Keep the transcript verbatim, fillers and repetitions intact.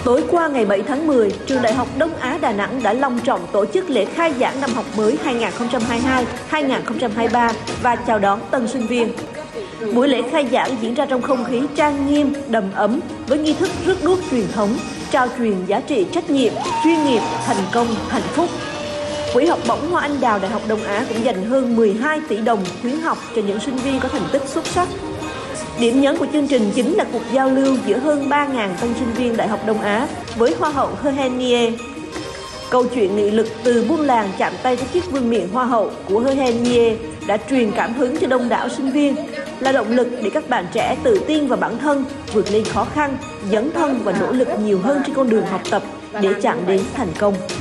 Tối qua ngày bảy tháng mười, Trường Đại học Đông Á Đà Nẵng đã long trọng tổ chức lễ khai giảng năm học mới hai nghìn không trăm hai mươi hai hai nghìn không trăm hai mươi ba và chào đón tân sinh viên. Buổi lễ khai giảng diễn ra trong không khí trang nghiêm, đầm ấm với nghi thức rước đuốc truyền thống, trao truyền giá trị trách nhiệm, chuyên nghiệp, thành công, hạnh phúc. Quỹ học bổng Hoa Anh Đào Đại học Đông Á cũng dành hơn mười hai tỷ đồng khuyến học cho những sinh viên có thành tích xuất sắc. Điểm nhấn của chương trình chính là cuộc giao lưu giữa hơn ba nghìn tân sinh viên Đại học Đông Á với Hoa hậu Hơ Hen Nie. Câu chuyện nghị lực từ buôn làng chạm tay với chiếc vương miện Hoa hậu của Hơ Hen Nie đã truyền cảm hứng cho đông đảo sinh viên, là động lực để các bạn trẻ tự tin vào bản thân, vượt lên khó khăn, dấn thân và nỗ lực nhiều hơn trên con đường học tập để chạm đến thành công.